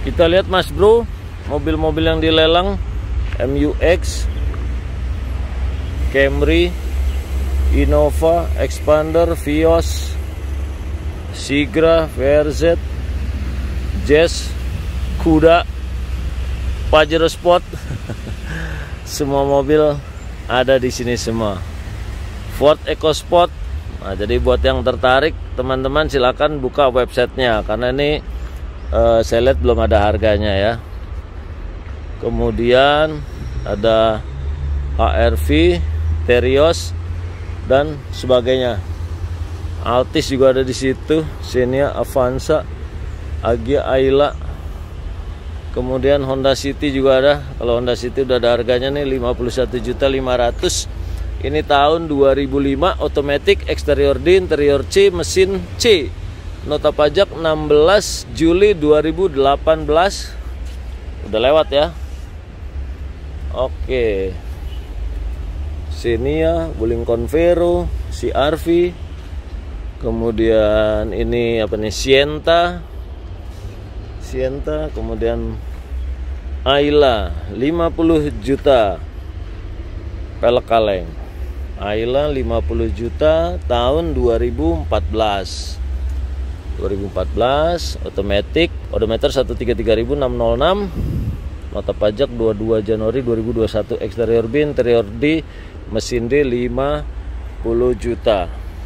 Kita lihat Mas Bro, mobil-mobil yang dilelang: MU-X, Camry, Innova, Expander, Vios, Sigra, VRZ, Jazz, Kuda, Pajero Sport. Semua mobil ada di sini semua. Ford EcoSport. Nah, jadi buat yang tertarik, teman-teman silakan buka websitenya, karena ini saya lihat belum ada harganya ya. Kemudian ada ARV, Terios dan sebagainya. Altis juga ada di situ, Xenia, Avanza, Agya, Ayla. Kemudian Honda City juga ada. Kalau Honda City udah ada harganya nih, 51.500.000. Ini tahun 2005, otomatis, eksterior D, interior C, mesin C. Nota pajak 16 Juli 2018. Udah lewat ya. Oke. Xenia, Wuling Convero, CR-V. Kemudian ini apa nih? Sienta. Kemudian Ayla 50 juta. Pelek kaleng. Ayla 50 juta tahun 2014. Otomatis, odometer 133.606. Nota pajak 22 Januari 2021. Eksterior B, interior D, mesin D 50 juta.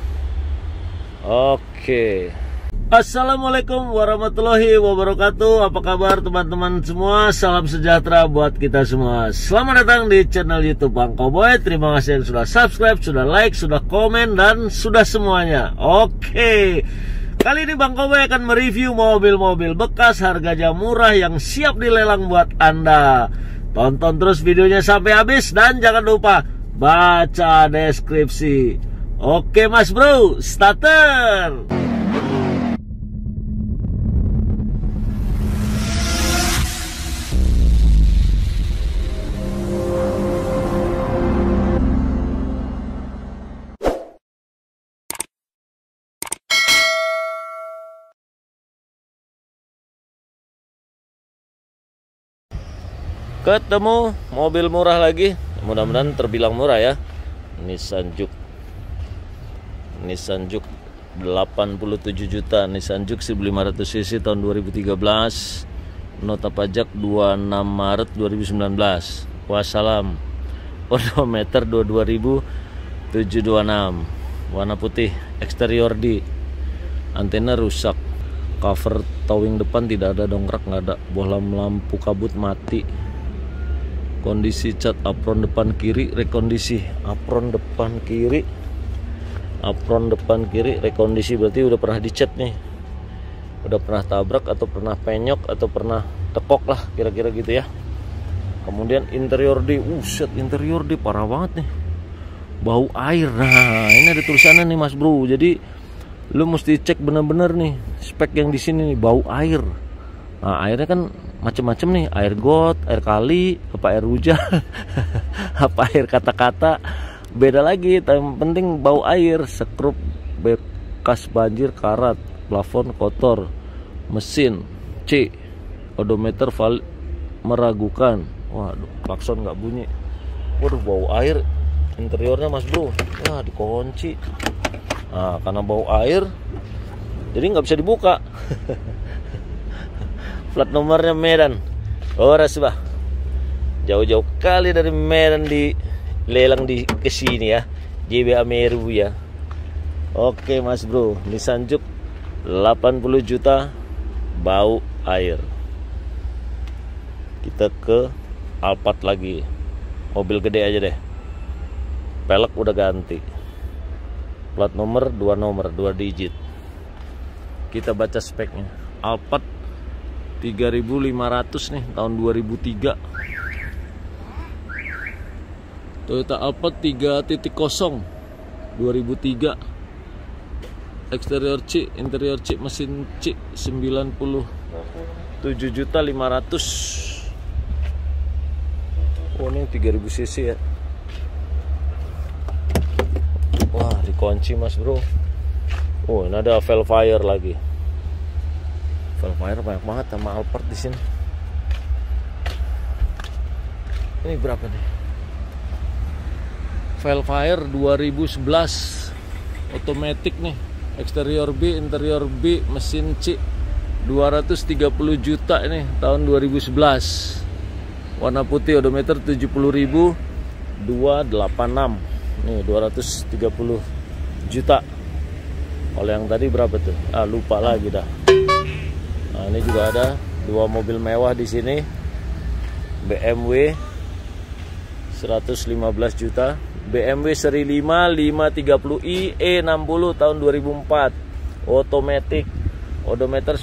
Oke. Assalamualaikum warahmatullahi wabarakatuh. Apa kabar teman-teman semua? Salam sejahtera buat kita semua. Selamat datang di channel YouTube Bang Cowboy. Terima kasih yang sudah subscribe, sudah like, sudah komen, dan sudah semuanya. Oke. Kali ini Bang Cowboy akan mereview mobil-mobil bekas harganya murah yang siap dilelang buat Anda. Tonton terus videonya sampai habis dan jangan lupa baca deskripsi. Oke Mas Bro, starter. Ketemu mobil murah lagi, mudah-mudahan terbilang murah ya. Nissan Juke 87 juta. Nissan Juke 1500 cc tahun 2013. Nota pajak 26 Maret 2019. Wassalam. Odometer 22.726. Warna putih. Eksterior D. Antena rusak. Cover towing depan tidak ada, dongkrak nggak ada. Bohlam lampu kabut mati. Kondisi cat apron depan kiri rekondisi. Apron depan kiri rekondisi, berarti udah pernah dicat nih. Udah pernah tabrak atau pernah penyok atau pernah tekok lah, kira-kira gitu ya. Kemudian interior D, interior D parah banget nih. Bau air. Nah, ini ada tulisannya nih Mas Bro. Jadi lu mesti cek bener-bener nih spek yang di sini nih, bau air. Nah, airnya kan macem-macem nih, air got, air kali, apa air hujan, apa air kata-kata, beda lagi. Yang penting bau air. Sekrup bekas banjir karat, plafon kotor, mesin C, odometer meragukan. Waduh, klakson nggak bunyi. Waduh, bau air. Interiornya Mas Bro, ya dikunci. Nah, karena bau air jadi nggak bisa dibuka. Plat nomornya Medan. Rasbah. Jauh-jauh kali dari Medan di lelang di kesini ya. JBA Meru ya. Oke Mas Bro, Nissan Juke 80 juta, bau air. Kita ke Alphard lagi. Mobil gede aja deh. Pelek udah ganti. Plat nomor 2 digit. Kita baca speknya. Alphard 3.500 nih, tahun 2003. Toyota Alphard 3.0 2003. Eksterior C, interior C, mesin C 97.500. Oh, ini 3000 cc ya. Wah, dikunci Mas Bro. Oh, ini ada Velfire lagi. Velfire banyak banget sama Alphard di sini. Ini berapa nih? Velfire 2011 otomatis nih, eksterior B, interior B, mesin C, 230 juta ini tahun 2011. Warna putih, odometer 70.286. Nih 230 juta. Kalau yang tadi berapa tuh? Lupa lagi dah. Nah, ini juga ada dua mobil mewah di sini. BMW 115 juta. BMW seri 5 530i E60 tahun 2004. Otomatis. Odometer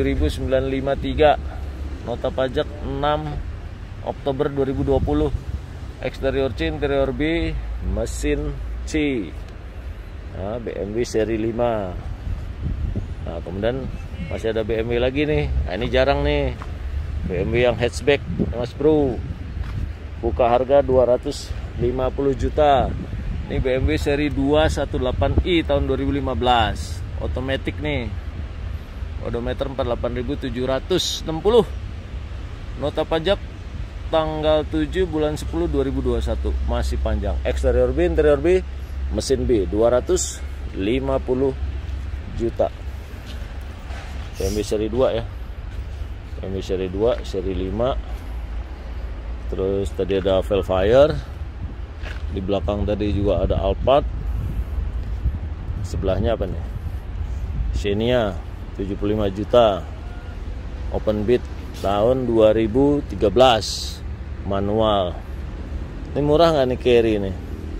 97.953. Nota pajak 6 Oktober 2020. Eksterior C, interior B, mesin C. Nah, BMW seri 5. Nah, kemudian masih ada BMW lagi nih. Nah, ini jarang nih. BMW yang hatchback, Mas Bro. Buka harga 250 juta. Ini BMW seri 218i tahun 2015. Otomatis nih. Odometer 48.760. Nota pajak tanggal 7 bulan 10 2021. Masih panjang. Eksterior B, interior B, mesin B 250 juta. BMW seri 2 ya. BMW seri 2, seri 5. Terus tadi ada Velfire. Di belakang tadi juga ada Alphard. Sebelahnya apa nih? Xenia 75 juta. Open beat tahun 2013. Manual. Ini murah nggak nih Carry nih?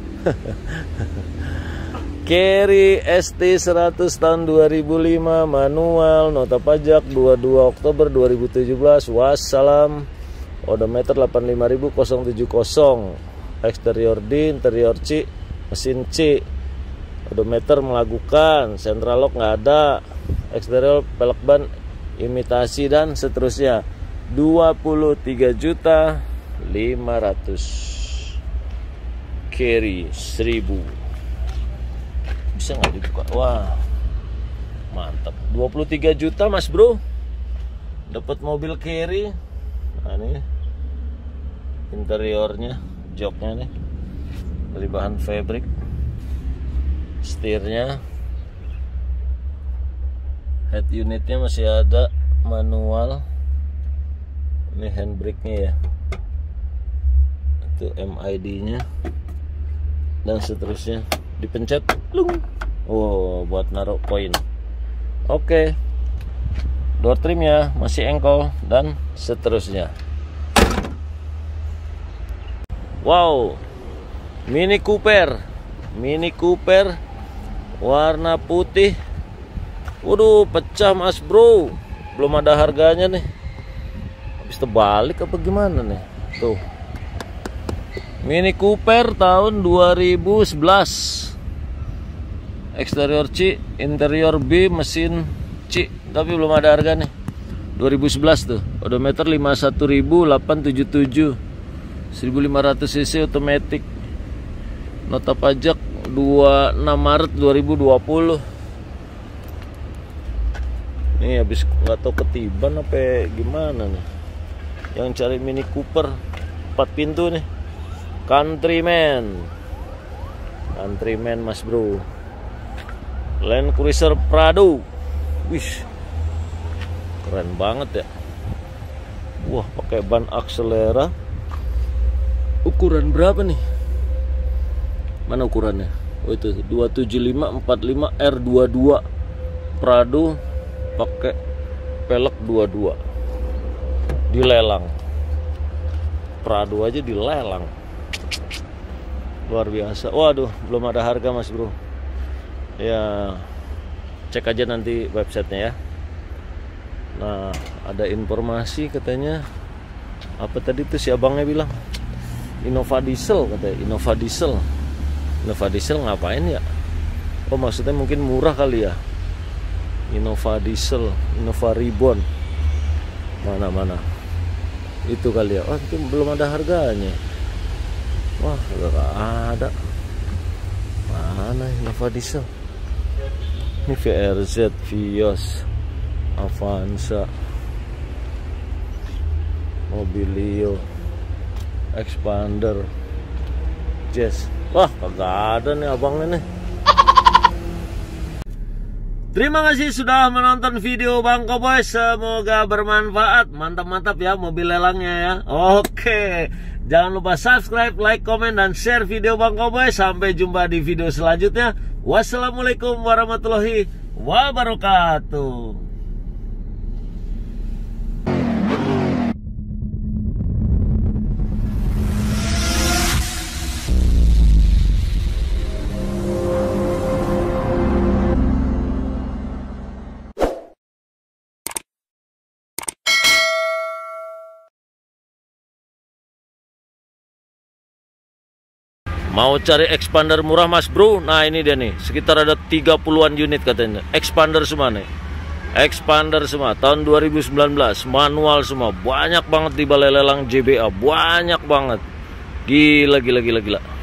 Carry ST 100 tahun 2005 manual. Nota pajak 22 Oktober 2017. Wassalam. Odometer 85.070. Eksterior D, interior C, mesin C. Odometer melakukan. Central lock nggak ada. Eksterior pelek ban imitasi dan seterusnya. 23.500. Carry 1000. Bisa nggak dibuka? Wah, mantap. 23 juta Mas Bro. Dapat mobil Carry. Nah, ini interiornya, joknya nih dari bahan fabric. Setirnya, head unitnya masih ada, manual. Ini handbrake-nya ya. Itu MID-nya dan seterusnya. Dipencet, lung. Oh, buat naruh koin. Oke. Door trimnya masih engkol dan seterusnya. Wow, Mini Cooper warna putih. Waduh, pecah Mas Bro. Belum ada harganya nih. Habis terbalik apa gimana nih? Tuh. Mini Cooper tahun 2011. Eksterior C, interior B, mesin C. Tapi belum ada harga nih. 2011 tuh. Odometer 51.877. 1500 cc otomatis. Nota pajak 26 Maret 2020. Nih habis nggak tahu ketiban apa gimana nih. Yang cari Mini Cooper 4 pintu nih. Countryman Mas Bro. Land Cruiser Prado. Wih, keren banget ya. Wah, pakai ban Axelera. Ukuran berapa nih? Mana ukurannya? Oh, itu 275/45 R22 Prado, pakai pelek 22. Dilelang. Prado aja dilelang. Luar biasa. Waduh, belum ada harga Mas Bro. Ya, cek aja nanti websitenya ya. Nah, ada informasi katanya. Apa tadi tuh si abangnya bilang? Innova Diesel katanya. Innova Diesel ngapain ya? Oh, maksudnya mungkin murah kali ya. Innova Diesel, Innova Reborn. Mana? Itu kali ya. Oh, itu belum ada harganya. Wah, gak ada. Mana Innova Diesel? Ini VRZ Vios Avanza, Mobilio, Expander, Jazz. Wah, kagak ada nih abangnya nih. Terima kasih sudah menonton video Bang Koboy. Semoga bermanfaat. Mantap-mantap ya mobil lelangnya ya. Oke, jangan lupa subscribe, like, komen, dan share video Bang Koboy. Sampai jumpa di video selanjutnya. Wassalamualaikum warahmatullahi wabarakatuh. Mau cari expander murah mas bro? Nah ini dia nih, sekitar ada 30-an unit katanya. Expander semua nih, expander semua tahun 2019, manual semua. Banyak banget di balai lelang JBA, banyak banget. Gila.